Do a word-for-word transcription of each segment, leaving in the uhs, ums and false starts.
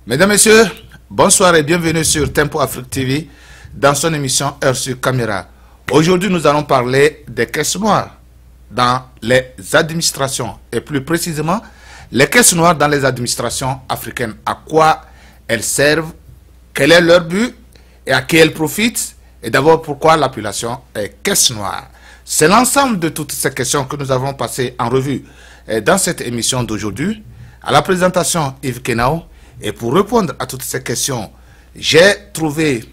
Mesdames, Messieurs, bonsoir et bienvenue sur Tempo Afrique T V dans son émission Heure sur Caméra. Aujourd'hui, nous allons parler des caisses noires dans les administrations et plus précisément les caisses noires dans les administrations africaines. À quoi elles servent, quel est leur but et à qui elles profitent et d'abord pourquoi l'appellation est caisse noire. C'est l'ensemble de toutes ces questions que nous avons passées en revue dans cette émission d'aujourd'hui. À la présentation, Yves Kenao. Et pour répondre à toutes ces questions, j'ai trouvé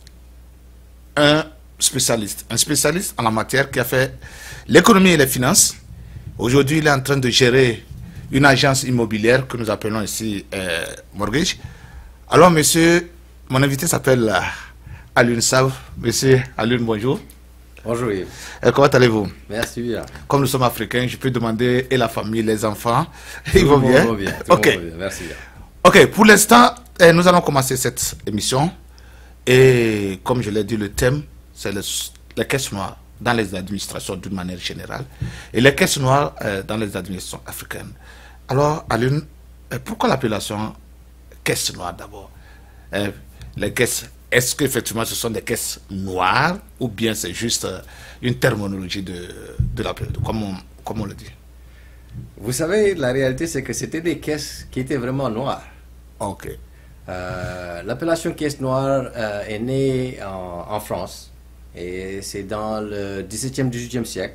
un spécialiste, un spécialiste en la matière qui a fait l'économie et les finances. Aujourd'hui, il est en train de gérer une agence immobilière que nous appelons ici euh, Mortgage. Alors, monsieur, mon invité s'appelle euh, Alioune Sav. Monsieur Alioune, bonjour. Bonjour Yves. Et comment allez-vous? Merci bien. Comme nous sommes africains, je peux demander et la famille, les enfants. Ils vont bien? Tout bien. Ok. Bien. Merci bien. Ok, pour l'instant, eh, nous allons commencer cette émission. Et comme je l'ai dit, le thème, c'est le, les caisses noires dans les administrations d'une manière générale. Et les caisses noires eh, dans les administrations africaines. Alors, Alioune, eh, pourquoi l'appellation caisse noire d'abord? eh, Les caisses, est-ce qu'effectivement ce sont des caisses noires ou bien c'est juste euh, une terminologie de, de l'appellation, comme on, comme on le dit? Vous savez, la réalité, c'est que c'était des caisses qui étaient vraiment noires. Ok. Euh, L'appellation caisse noire euh, est née en, en France. Et c'est dans le dix-septième, dix-huitième siècle.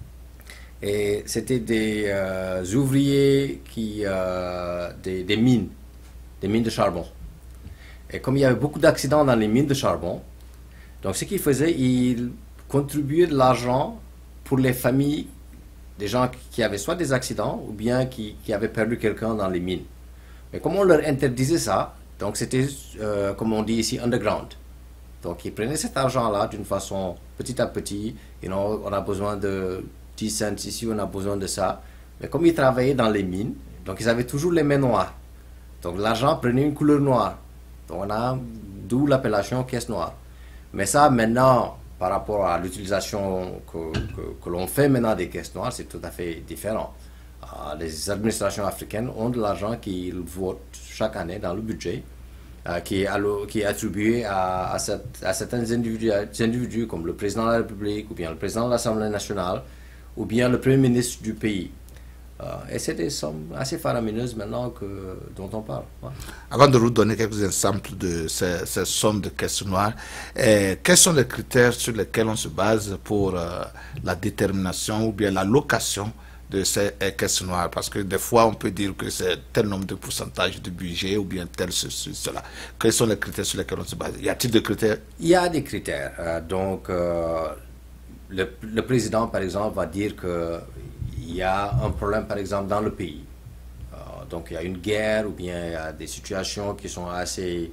Et c'était des euh, ouvriers qui... Euh, des, des mines. Des mines de charbon. Et comme il y avait beaucoup d'accidents dans les mines de charbon, donc ce qu'ils faisaient, ils contribuaient de l'argent pour les familles des gens qui avaient soit des accidents ou bien qui, qui avaient perdu quelqu'un dans les mines. Mais comme on leur interdisait ça, donc c'était, euh, comme on dit ici, underground. Donc ils prenaient cet argent-là d'une façon petit à petit. You know, on a besoin de dix cents ici, on a besoin de ça. Mais comme ils travaillaient dans les mines, donc ils avaient toujours les mains noires. Donc l'argent prenait une couleur noire. Donc on a, d'où l'appellation caisse noire. Mais ça, maintenant, par rapport à l'utilisation que, que, que l'on fait maintenant des caisses noires, c'est tout à fait différent. Euh, les administrations africaines ont de l'argent qu'ils votent chaque année dans le budget, euh, qui, est allo, qui est attribué à, à, cette, à certains individus, individus comme le président de la République, ou bien le président de l'Assemblée nationale, ou bien le premier ministre du pays. Euh, et c'est des sommes assez faramineuses maintenant que, dont on parle. Ouais. Avant de vous donner quelques exemples de ces, ces sommes de caisses noires, eh, quels sont les critères sur lesquels on se base pour euh, la détermination ou bien la location de ces eh, caisses noires? Parce que des fois, on peut dire que c'est tel nombre de pourcentage de budget ou bien tel ceci, cela. Quels sont les critères sur lesquels on se base? Y a-t-il des critères? Il y a des critères. Euh, donc, euh, le, le président, par exemple, va dire que il y a un problème, par exemple, dans le pays. Euh, donc, il y a une guerre ou bien il y a des situations qui sont assez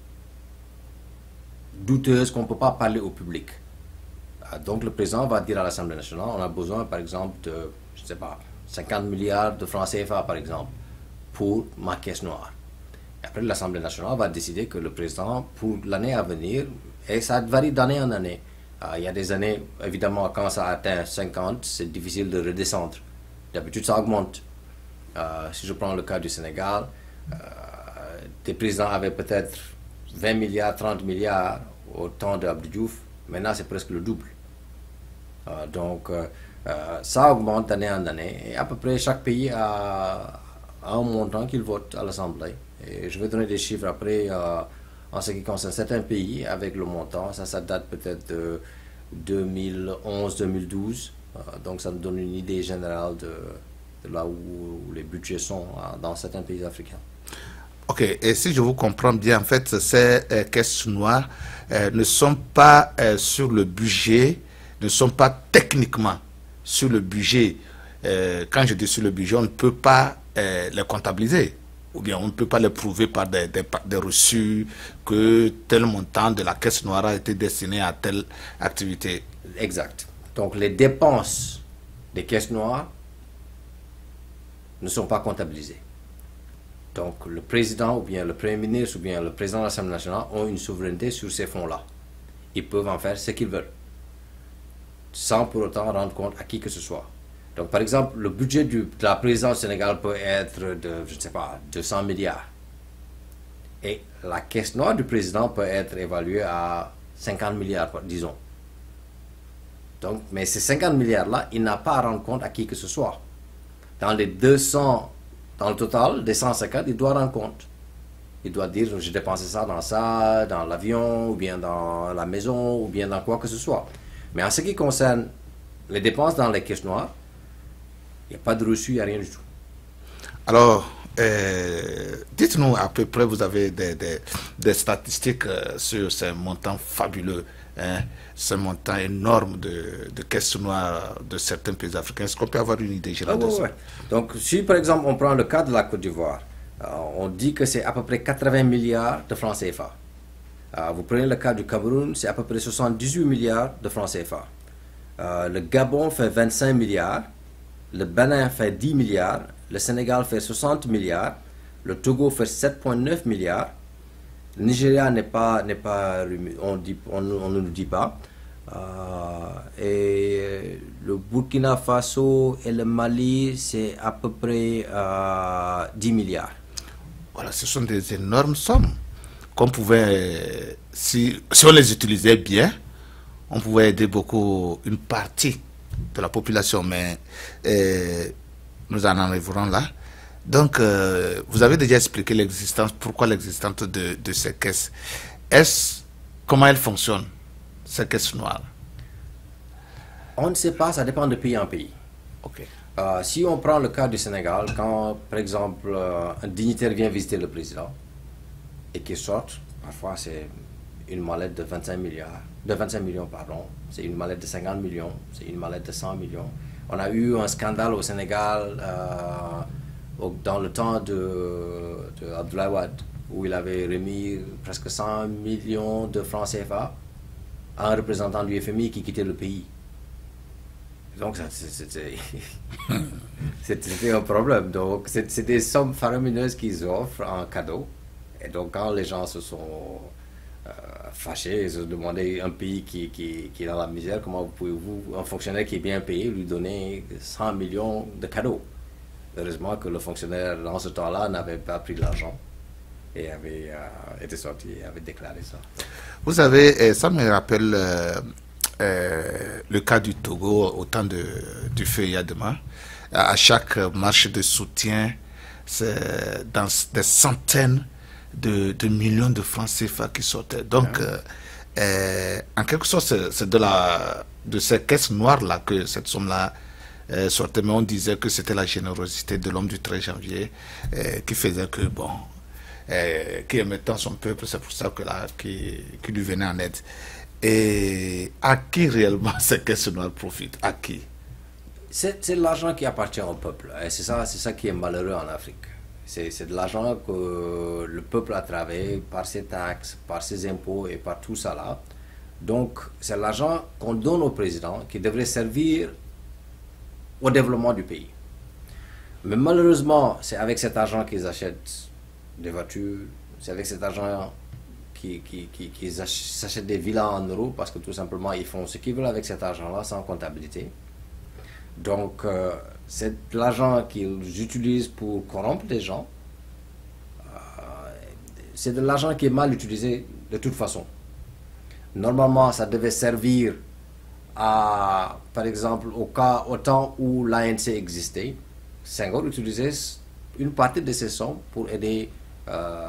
douteuses qu'on ne peut pas parler au public. Euh, donc, le président va dire à l'Assemblée nationale, on a besoin, par exemple, de, je ne sais pas, cinquante milliards de francs C F A, par exemple, pour ma caisse noire. Et après, l'Assemblée nationale va décider que le président, pour l'année à venir, et ça varie d'année en année. Euh, il y a des années, évidemment, quand ça atteint cinquante, c'est difficile de redescendre. D'habitude, ça augmente. Euh, si je prends le cas du Sénégal, euh, des présidents avaient peut-être vingt milliards, trente milliards au temps d'Abdou Diouf. Maintenant, c'est presque le double. Euh, donc, euh, euh, ça augmente d'année en année. Et à peu près, chaque pays a, a un montant qu'il vote à l'Assemblée. Et je vais donner des chiffres après. Euh, En ce qui concerne certains pays, avec le montant, ça, ça date peut-être de deux mille onze deux mille douze. Euh, donc, ça nous donne une idée générale de, de là où, où les budgets sont euh, dans certains pays africains. Ok, et si je vous comprends bien, en fait, ces euh, caisses noires euh, ne sont pas euh, sur le budget, ne sont pas techniquement sur le budget. Euh, quand je dis sur le budget, on ne peut pas euh, les comptabiliser. Ou bien on ne peut pas les prouver par des, des, des reçus que tel montant de la caisse noire a été destiné à telle activité. Exact. Donc les dépenses des caisses noires ne sont pas comptabilisées. Donc le président ou bien le premier ministre ou bien le président de l'Assemblée nationale ont une souveraineté sur ces fonds-là. Ils peuvent en faire ce qu'ils veulent, sans pour autant rendre compte à qui que ce soit. Donc, par exemple, le budget du, de la présidence du Sénégal peut être de, je ne sais pas, deux cents milliards. Et la caisse noire du président peut être évaluée à cinquante milliards, disons. Donc, mais ces cinquante milliards-là, il n'a pas à rendre compte à qui que ce soit. Dans les deux cents, dans le total, des cent cinquante, il doit rendre compte. Il doit dire, j'ai dépensé ça dans ça, dans l'avion, ou bien dans la maison, ou bien dans quoi que ce soit. Mais en ce qui concerne les dépenses dans les caisses noires, il n'y a pas de reçu, il n'y a rien du tout. Alors, euh, dites-nous à peu près, vous avez des, des, des statistiques euh, sur ces montants fabuleux, hein, ces montants énormes de, de caisses noires de certains pays africains. Est-ce qu'on peut avoir une idée générale ah, de ouais, ça? ouais. Donc, si par exemple on prend le cas de la Côte d'Ivoire, euh, on dit que c'est à peu près quatre-vingts milliards de francs C F A. Euh, vous prenez le cas du Cameroun, c'est à peu près soixante-dix-huit milliards de francs C F A. Euh, le Gabon fait vingt-cinq milliards, le Bénin fait dix milliards, le Sénégal fait soixante milliards, le Togo fait sept virgule neuf milliards, le Nigeria n'est pas, n'est pas on, dit, on, on ne nous dit pas, euh, et le Burkina Faso et le Mali, c'est à peu près euh, dix milliards. Voilà, ce sont des énormes sommes qu'on pouvait, si, si on les utilisait bien, on pouvait aider beaucoup une partie de la population, mais euh, nous en arriverons là. Donc, euh, vous avez déjà expliqué l'existence, pourquoi l'existence de, de ces caisses. Est-ce, comment elles fonctionnent, ces caisses noires? On ne sait pas, ça dépend de pays en pays. Ok. Euh, si on prend le cas du Sénégal, quand par exemple euh, un dignitaire vient visiter le président et qu'il sorte, parfois c'est une mallette de vingt-cinq milliards, de vingt-cinq millions, pardon, c'est une mallette de cinquante millions, c'est une mallette de cent millions. On a eu un scandale au Sénégal euh, au, dans le temps de, de Abdoulaye Wade, où il avait remis presque cent millions de francs C F A à un représentant du F M I qui quittait le pays. Donc c'était un problème. Donc c'est des sommes faramineuses qu'ils offrent en cadeau. Et donc quand les gens se sont euh, fâchés, ils se demandaient, un pays qui, qui, qui est dans la misère, comment pouvez-vous, un fonctionnaire qui est bien payé, lui donner cent millions de cadeaux? Heureusement que le fonctionnaire dans ce temps-là n'avait pas pris l'argent et avait euh, été sorti et avait déclaré ça. Vous savez, ça me rappelle euh, euh, le cas du Togo au temps de, du feu Yadema. À chaque marche de soutien, c'est dans des centaines de, de millions de francs C F A qui sortaient. Donc, euh, euh, en quelque sorte, c'est de, la, de ces caisses noires-là que cette somme-là euh, sortait. Mais on disait que c'était la générosité de l'homme du treize janvier euh, qui faisait que, bon, euh, qui aimait tant son peuple, c'est pour ça que là, qui, qui lui venait en aide. Et à qui réellement ces caisses noires profitent? À qui? C'est l'argent qui appartient au peuple. Et c'est ça, c'est ça qui est malheureux en Afrique. C'est de l'argent que le peuple a travaillé par ses taxes, par ses impôts et par tout ça là. Donc, c'est l'argent qu'on donne au président qui devrait servir au développement du pays. Mais malheureusement, c'est avec cet argent qu'ils achètent des voitures, c'est avec cet argent qu'ils qui, qui, qui s'achètent des villas en euros parce que tout simplement, ils font ce qu'ils veulent avec cet argent-là sans comptabilité. Donc, euh, c'est l'argent qu'ils utilisent pour corrompre les gens. Euh, c'est de l'argent qui est mal utilisé de toute façon. Normalement, ça devait servir à, par exemple, au cas, au temps où l'A N C existait, Senghor utilisait une partie de ces sommes pour aider euh,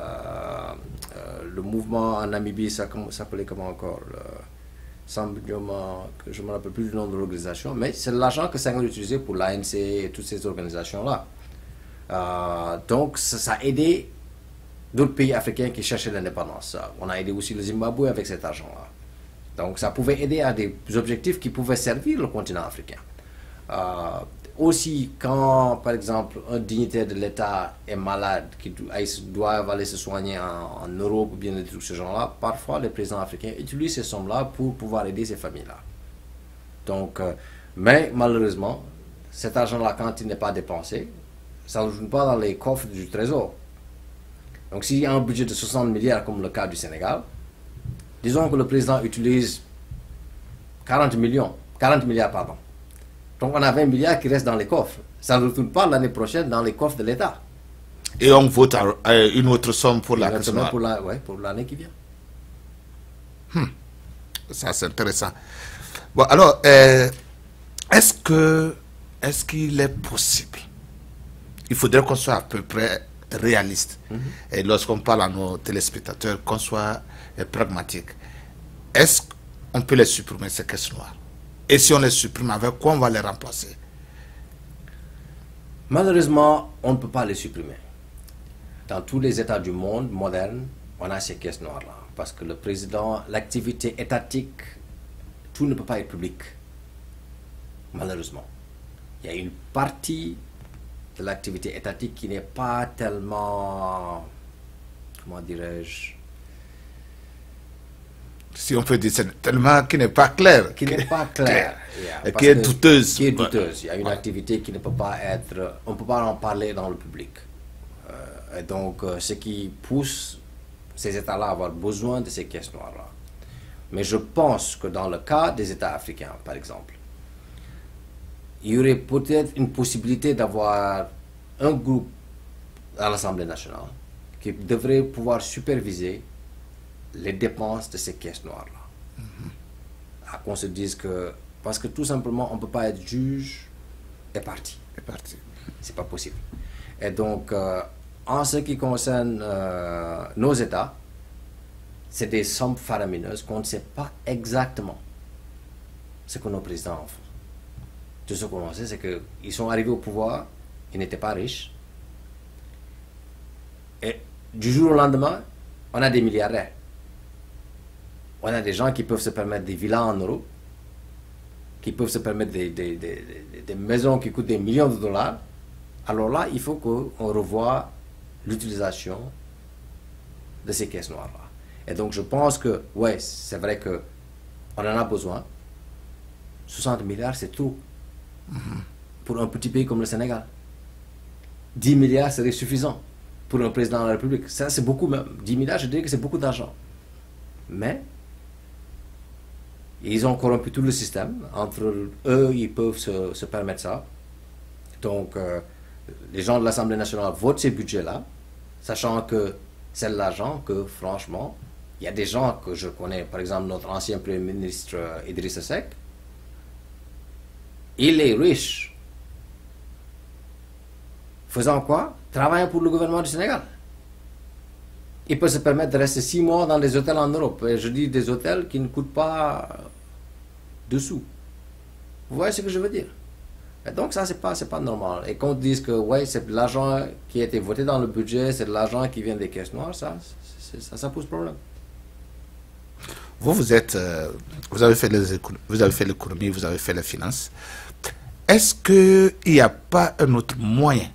euh, le mouvement en Namibie, ça s'appelait comment encore le, cent millions, je ne me rappelle plus du nom de l'organisation, mais c'est l'argent que Senghor utilisait pour l'A N C et toutes ces organisations-là. Euh, donc, ça, ça a aidé d'autres pays africains qui cherchaient l'indépendance. On a aidé aussi le Zimbabwe avec cet argent-là. Donc, ça pouvait aider à des objectifs qui pouvaient servir le continent africain. Euh, aussi, quand, par exemple, un dignitaire de l'État est malade, qui doit aller se soigner en, en Europe ou bien des trucs de ce genre-là, parfois les présidents africains utilisent ces sommes-là pour pouvoir aider ces familles-là. Donc, euh, mais malheureusement, cet argent-là, quand il n'est pas dépensé, ça ne joue pas dans les coffres du Trésor. Donc, s'il y a un budget de soixante milliards, comme le cas du Sénégal, disons que le président utilise quarante millions, quarante milliards, pardon. Donc on a vingt milliards qui restent dans les coffres. Ça ne retourne pas l'année prochaine dans les coffres de l'État. Et on vote à, à une autre somme pour la caisse noire. Pour la, ouais, pour l'année qui vient. Hmm. Ça, c'est intéressant. Bon, alors, euh, est-ce que, est-ce qu'il est possible? Il faudrait qu'on soit à peu près réaliste. Mm-hmm. Et lorsqu'on parle à nos téléspectateurs, qu'on soit euh, pragmatique. Est-ce qu'on peut les supprimer, ces caisses noires? Et si on les supprime, avec quoi on va les remplacer? Malheureusement, on ne peut pas les supprimer. Dans tous les États du monde moderne, on a ces caisses noires-là. Parce que le président, l'activité étatique, tout ne peut pas être public. Malheureusement. Il y a une partie de l'activité étatique qui n'est pas tellement, comment dirais-je, si on peut dire, c'est tellement qui n'est pas clair. Qui n'est pas clair. Et qui est douteuse. Qui est douteuse. Il y a une ouais. activité qui ne peut pas être, on ne peut pas en parler dans le public. Euh, et donc, euh, ce qui pousse ces États-là à avoir besoin de ces caisses noires-là. Mais je pense que dans le cas des États africains, par exemple, il y aurait peut-être une possibilité d'avoir un groupe à l'Assemblée nationale qui devrait pouvoir superviser les dépenses de ces caisses noires-là. Mm-hmm. À qu'on se dise que... Parce que tout simplement, on ne peut pas être juge et parti. Et parti. C'est pas possible. Et donc, euh, en ce qui concerne euh, nos États, c'est des sommes faramineuses qu'on ne sait pas exactement ce que nos présidents en font. Tout ce qu'on sait, c'est qu'ils sont arrivés au pouvoir, ils n'étaient pas riches. Et du jour au lendemain, on a des milliardaires. On a des gens qui peuvent se permettre des villas en euros, qui peuvent se permettre des, des, des, des, des maisons qui coûtent des millions de dollars. Alors là, il faut qu'on revoie l'utilisation de ces caisses noires-là. Et donc, je pense que, ouais, c'est vrai qu'on en a besoin. soixante milliards, c'est trop. Mm-hmm. Pour un petit pays comme le Sénégal. dix milliards serait suffisant pour un président de la République. Ça, c'est beaucoup même. dix milliards, je dirais que c'est beaucoup d'argent. Mais, ils ont corrompu tout le système. Entre eux, ils peuvent se, se permettre ça. Donc, euh, les gens de l'Assemblée nationale votent ces budgets-là, sachant que c'est l'argent que, franchement, il y a des gens que je connais, par exemple, notre ancien Premier ministre euh, Idrissa Seck, il est riche. Faisant quoi? Travaillant pour le gouvernement du Sénégal. Il peut se permettre de rester six mois dans des hôtels en Europe. Et je dis des hôtels qui ne coûtent pas de sous. Vous voyez ce que je veux dire? Et donc ça, c'est pas, c'est pas normal. Et qu'on dise que ouais, c'est de l'argent qui a été voté dans le budget, c'est de l'argent qui vient des caisses noires, ça, ça, ça pose problème. Vous, vous êtes, euh, vous avez fait les économies, vous avez fait l'économie, vous avez fait les finances. Est-ce qu'il n'y a pas un autre moyen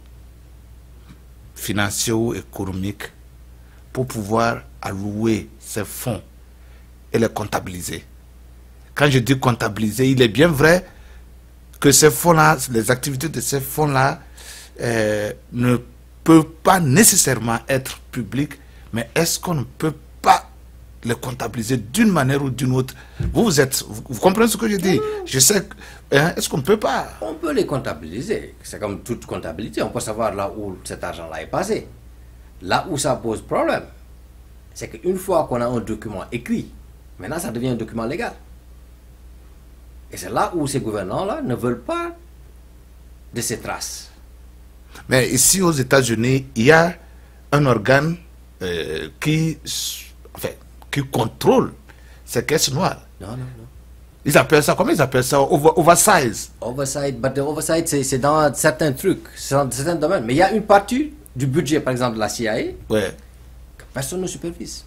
financier ou économique pour pouvoir allouer ces fonds et les comptabiliser? Quand je dis comptabiliser, il est bien vrai que ces fonds-là, les activités de ces fonds-là euh, ne peuvent pas nécessairement être publiques, mais est-ce qu'on ne peut pas les comptabiliser d'une manière ou d'une autre? Vous, vous êtes, vous, vous comprenez ce que je dis? Je sais, hein, est-ce qu'on ne peut pas? On peut les comptabiliser. C'est comme toute comptabilité. On peut savoir là où cet argent-là est passé. Là où ça pose problème, c'est qu'une fois qu'on a un document écrit, maintenant ça devient un document légal. Et c'est là où ces gouvernants-là ne veulent pas de ces traces. Mais ici aux États-Unis, il y a un organe euh, qui, enfin, qui contrôle ces caisses noires. Non, non, non. Ils appellent ça, comment ils appellent ça? Over, oversize. Oversight, but the oversight, c'est dans certains trucs, c'est dans certains domaines. Mais il y a une partie du budget, par exemple, de la C I A, ouais, que personne ne supervise.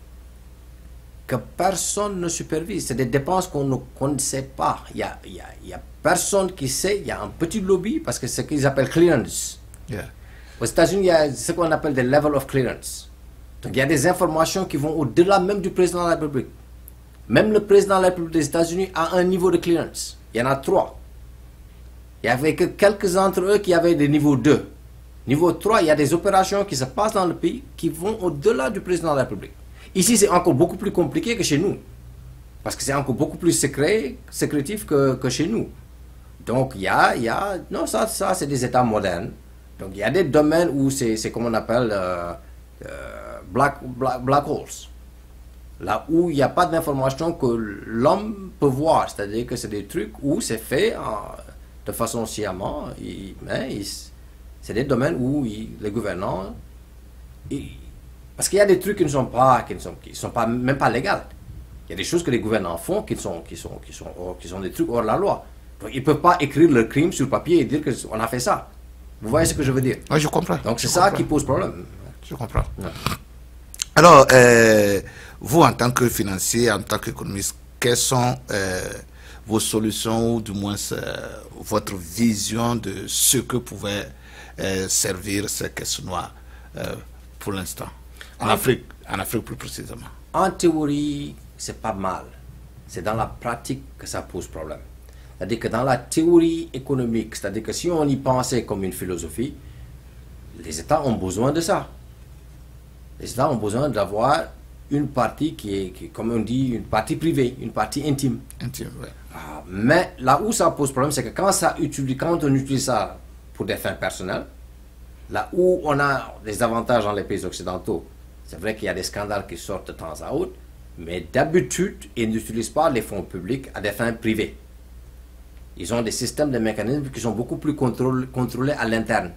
Que personne ne supervise. C'est des dépenses qu'on ne, qu'on ne sait pas. Il n'y a, il y a, il y a personne qui sait. Il y a un petit lobby parce que c'est ce qu'ils appellent clearance. Yeah. Aux États-Unis, il y a ce qu'on appelle des level of clearance. Donc il y a des informations qui vont au-delà même du président de la République. Même le président de la République des États-Unis a un niveau de clearance. Il y en a trois. Il n'y avait que quelques d'entre eux qui avaient des niveaux deux. Niveau trois, il y a des opérations qui se passent dans le pays qui vont au-delà du président de la République. Ici, c'est encore beaucoup plus compliqué que chez nous. Parce que c'est encore beaucoup plus secret, secrétif que, que chez nous. Donc, il y a, il y a... Non, ça, ça c'est des États modernes. Donc il y a des domaines où c'est comme on appelle euh, euh, black, black, black holes. Là où il n'y a pas d'information que l'homme peut voir. C'est-à-dire que c'est des trucs où c'est fait en, de façon sciemment. Il, mais c'est des domaines où il, les gouvernants... Il, parce qu'il y a des trucs qui ne sont pas, qui ne sont, qui sont pas, même pas légaux. Il y a des choses que les gouvernants font qui sont, qui sont, qui sont, hors, qui sont des trucs hors la loi. Donc ils ne peuvent pas écrire leur crime sur papier et dire qu'on a fait ça. Vous voyez ce que je veux dire? Oui, je comprends. Donc c'est ça comprends. qui pose problème. Je comprends. Ouais. Alors, euh, vous, en tant que financier, en tant qu'économiste, quelles sont euh, vos solutions ou du moins euh, votre vision de ce que pouvait euh, servir ces caisses noires euh, pour l'instant, en, en Afrique, en Afrique plus précisément? En théorie, c'est pas mal. C'est dans la pratique que ça pose problème. C'est-à-dire que dans la théorie économique, c'est-à-dire que si on y pensait comme une philosophie, les États ont besoin de ça. Les États ont besoin d'avoir une partie qui est, qui, comme on dit, une partie privée, une partie intime. Intime, ouais. Ah, mais là où ça pose problème, c'est que quand, ça utilise, quand on utilise ça pour des fins personnelles, là où on a des avantages dans les pays occidentaux, c'est vrai qu'il y a des scandales qui sortent de temps à autre, mais d'habitude, ils n'utilisent pas les fonds publics à des fins privées. Ils ont des systèmes, des mécanismes qui sont beaucoup plus contrôle, contrôlés à l'interne.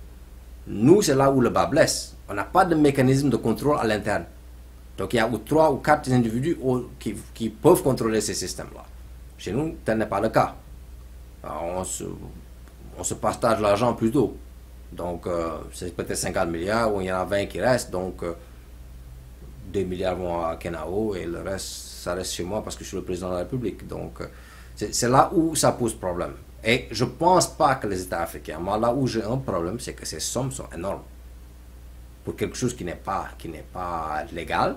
Nous, c'est là où le bas blesse. On n'a pas de mécanisme de contrôle à l'interne. Donc il y a ou trois ou quatre individus qui, qui peuvent contrôler ces systèmes-là. Chez nous, tel n'est pas le cas. Alors, on, se, on se partage l'argent plutôt. Donc euh, c'est peut-être cinquante milliards, ou il y en a vingt qui restent. Donc euh, deux milliards vont à Kenao et le reste, ça reste chez moi parce que je suis le président de la République. Donc euh, c'est là où ça pose problème. Et je ne pense pas que les États africains, moi là où j'ai un problème, c'est que ces sommes sont énormes. Pour quelque chose qui n'est pas, qui n'est pas légal,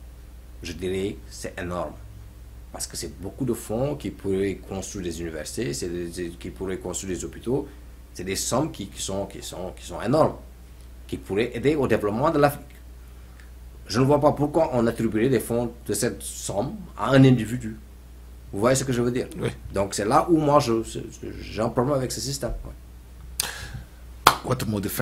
je dirais c'est énorme. Parce que c'est beaucoup de fonds qui pourraient construire des universités, des, qui pourraient construire des hôpitaux. C'est des sommes qui, qui, sont, qui, sont, qui sont énormes, qui pourraient aider au développement de l'Afrique. Je ne vois pas pourquoi on attribuerait des fonds de cette somme à un individu. Vous voyez ce que je veux dire? Oui. Donc c'est là où moi j'ai un problème avec ce système. Ouais. Votre mot de fin?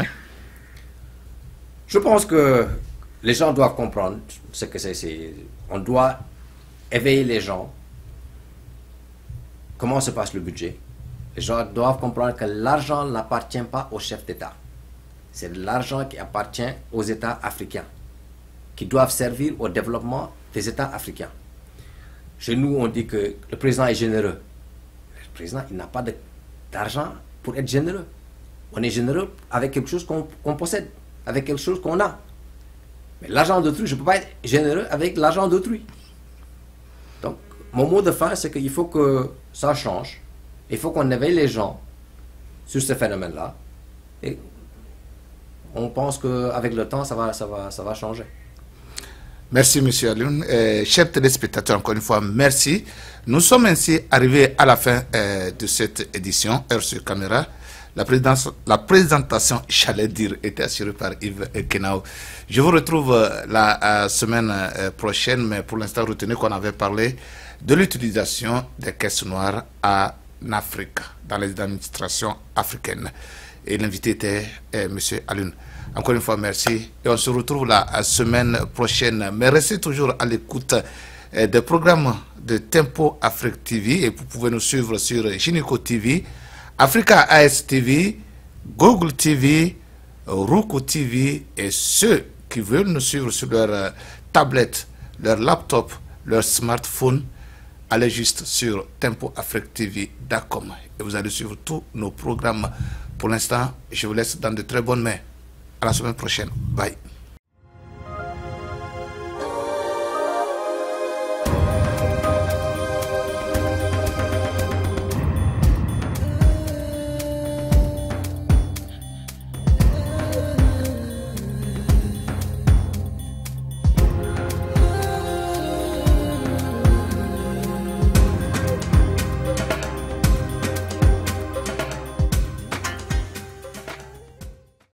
Je pense que les gens doivent comprendre ce que c'est. On doit éveiller les gens. Comment se passe le budget? Les gens doivent comprendre que l'argent n'appartient pas aux chefs d'État. C'est de l'argent qui appartient aux États africains, qui doivent servir au développement des États africains. Chez nous, on dit que le président est généreux. Le président, il n'a pas d'argent pour être généreux. On est généreux avec quelque chose qu'on qu'on possède, avec quelque chose qu'on a. Mais l'argent d'autrui, je ne peux pas être généreux avec l'argent d'autrui. Donc, mon mot de fin, c'est qu'il faut que ça change. Il faut qu'on éveille les gens sur ce phénomène-là. Et on pense qu'avec le temps, ça va, ça va, ça va changer. Merci, M. Alioune. Euh, chers téléspectateurs, encore une fois, merci. Nous sommes ainsi arrivés à la fin euh, de cette édition, Heure sur Caméra. La, la présentation, j'allais dire, était assurée par Yves Kenao. Je vous retrouve euh, la euh, semaine euh, prochaine, mais pour l'instant, retenez qu'on avait parlé de l'utilisation des caisses noires en Afrique, dans les administrations africaines. Et l'invité était euh, M. Alioune. Encore une fois, merci. Et on se retrouve la semaine prochaine. Mais restez toujours à l'écoute euh, des programmes de Tempo Afrique T V. Et vous pouvez nous suivre sur Gynéco T V, Africa A S T V, Google T V, Roku T V. Et ceux qui veulent nous suivre sur leur euh, tablette, leur laptop, leur smartphone, allez juste sur tempo afrique T V point com et vous allez suivre tous nos programmes. Pour l'instant, je vous laisse dans de très bonnes mains. À la semaine prochaine. Bye.